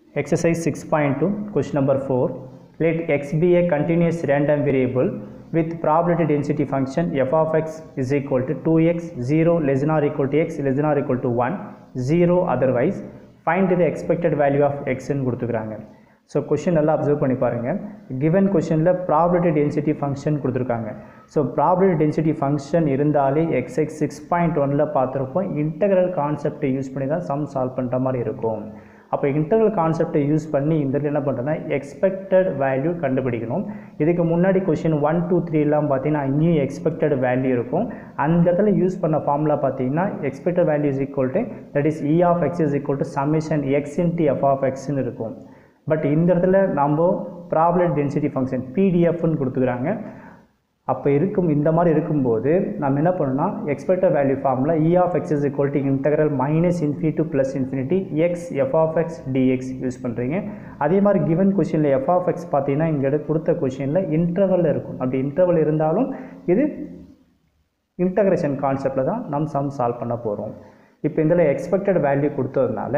Exercise 6.2, question number 4. Let x be a continuous random variable with probability density function f of x is equal to 2x, 0 less than or equal to x less than or equal to 1, 0 otherwise. Find the expected value of x ன்னு கொடுத்துக்கிறாங்க. So question நல்லா observe பண்ணி பாருங்கள். Given கொஷனில் probability density function கொடுத்துருக்காங்க. So probability density function இருந்தாலே x x 6.1ல் பார்த்துருப்போம். இன்டெக்ரல் கான்செப்டை யூஸ் பண்ணி தான் சம் சால்வ் பண்ணுற மாதிரி இருக்கும். அப்போ இன்டெக்ரல் கான்செப்டை யூஸ் பண்ணி இந்த என்ன பண்ணுறதுனா எக்ஸ்பெக்டட் வேல்யூ கண்டுபிடிக்கணும். இதுக்கு முன்னாடி கொஷின் 1, 2, 3 பார்த்தீங்கன்னா இங்கேயும் எக்ஸ்பெக்டட் வேல்யூ இருக்கும். அந்த இடத்துல யூஸ் பண்ண ஃபார்முலா பார்த்தீங்கன்னா expected value is equal to that is E of X is equal to summation X into F of எக்ஸ்ன்னு இருக்கும். பட் இந்த இடத்துல நம்ம ப்ராபபிலிட்டி டென்சிட்டி ஃபங்க்ஷன் பிடிஎஃப்னு கொடுத்துக்கிறாங்க. அப்போ இந்த மாதிரி இருக்கும்போது நம்ம என்ன பண்ணணும்னா expected value formula E of X is equal to integral minus infinity to plus infinity X F of X dx use பண்ணுறீங்க. அதே மாதிரி கிவன் கொஷினில் எஃப் ஆஃப் எக்ஸ் பார்த்தீங்கன்னா இங்கே கொடுத்த கொஷினில் இன்டர்வல் இருக்கும். அப்படி இன்டர்வல் இருந்தாலும் இது இன்டகிரேஷன் கான்செப்டில் தான் நம்ம சம் சால்வ் பண்ண போகிறோம். இப்போ இதில் எக்ஸ்பெக்டட் வேல்யூ கொடுத்ததுனால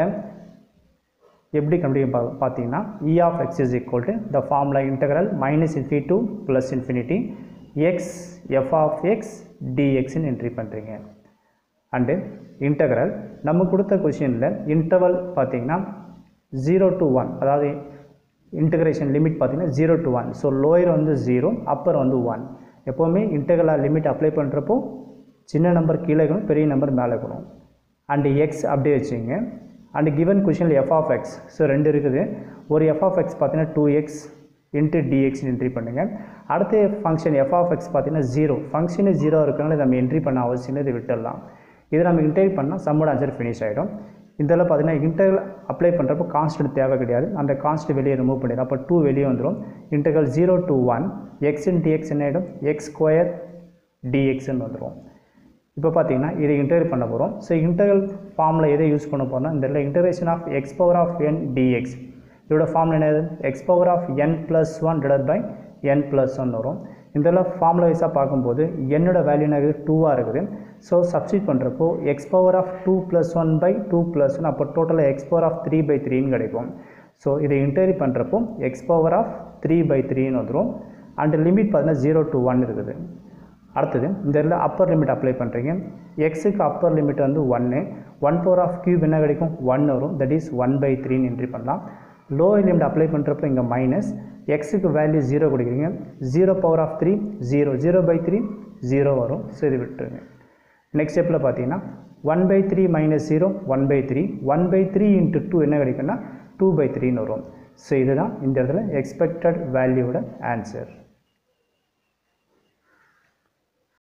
எப்படி கண்டுபிடிக்க பார்த்தீங்கன்னா E of X is equal to the formula integral minus infinity to plus infinity X F of X டிஎக்ஸ்ன்னு என்ட்ரி பண்ணுறீங்க. அண்டு இன்டெக்ரல் நம்ம கொடுத்த கொஷினில் இன்டர்வல் பார்த்தீங்கன்னா 0 to 1, அதாவது இன்டகிரேஷன் லிமிட் பார்த்தீங்கன்னா 0 to 1. ஸோ லோயர் வந்து 0, அப்பர் வந்து 1. எப்போவுமே இன்டெக்ரல் லிமிட் அப்ளை பண்ணுறப்போ சின்ன நம்பர் கீழே இருக்கணும், பெரிய நம்பர் மேலே இருக்கணும். அண்டு எக்ஸ் அப்படியே வச்சுங்க. அண்டு கிவன் கொஷனில் எஃப் ஆஃப் எக்ஸ், ஸோ ரெண்டு இருக்குது. ஒரு எஃப் ஆஃப் எக்ஸ் பார்த்தீங்கன்னா 2x இன்ட்டு டிஎக்ஸ்னு என்ட்ரி பண்ணுங்கள். அடுத்த ஃபங்க்ஷன் எஃப் ஆஃப் எக்ஸ் பார்த்தீங்கன்னா 0, ஃபங்க்ஷனு 0 இருக்கிறனால நம்ம என்ட்ரி பண்ண அவசியம் இதை விட்டுடலாம். இதை நம்ம இன்டெகிரேட் பண்ணால் சம்மோட ஆன்சர் ஃபினிஷ் ஆகிடும். இதெல்லாம் பார்த்தீங்கன்னா இன்டெகிரல் அப்ளை பண்ணுறப்போ கான்ஸ்டன்ட் தேவை கிடையாது. அந்த கான்ஸ்டன்ட் வெளியே ரிமூவ் பண்ணிடும். அப்போ 2 வெளியே வந்துடும். Integral 0 to 1 X into X என்ன ஆகிடும், எக்ஸ் ஸ்கொயர் டிஎக்ஸ்ன்னு வந்துடும். இப்போ பார்த்தீங்கன்னா இதை இன்டெகிரேட் பண்ண போகிறோம். ஸோ இன்டெகிரல் ஃபார்மில் எதை யூஸ் பண்ண போகிறோம்னா இந்த integration of X power of n dx. இதோட ஃபார்முலா என்னது, X power of n + 1 divide by n + 1 வரும். இதெல்லாம் ஃபார்முலா வைஸாக பார்க்கும்போது என்னோட வேல்யூ என்ன இருக்குது, 2ஆக இருக்குது. ஸோ சப்ஸ்டிட் பண்ணுறப்போ எக்ஸ் பவர் ஆஃப் 2 + 1 பை 2 + 1, அப்போ டோட்டலாக எக்ஸ் பவர் ஆஃப் 3/3ன்னு கிடைக்கும். ஸோ இதை இன்டெகிரேட் பண்ணுறப்போ எக்ஸ் பவர் ஆஃப் 3/3ன்னு வந்துடும். அண்ட் லிமிட் பார்த்தீங்கன்னா 0 to 1 இருக்குது. அடுத்தது இந்த இடத்துல அப்பர் லிமிட் அப்ளை பண்ணுறீங்க. எக்ஸுக்கு அப்பர் லிமிட் வந்து 1, 1 பவர் ஆஃப் கியூப் என்ன கிடைக்கும், 1 வரும். தட் இஸ் 1/3ன்னு என்ட்ரி பண்ணலாம். லோவர் லிமிட் அப்ளை பண்ணுறப்போ இங்கே மைனஸ், எக்ஸுக்கு வேல்யூ 0 கொடுக்குறீங்க. 0 பவர் ஆஃப் 3 0, 0/3 0 வரும். ஸோ இது விட்டுருங்க. நெக்ஸ்ட் ஸ்டெப்பில் பார்த்தீங்கன்னா 1/3 மைனஸ் 0 1/3, 1/3 இன்ட்டு 2 என்ன கிடைக்குன்னா 2/3ன்னு வரும். ஸோ இதுதான் இந்த இடத்துல எக்ஸ்பெக்டட் வேல்யூவோட ஆன்சர்.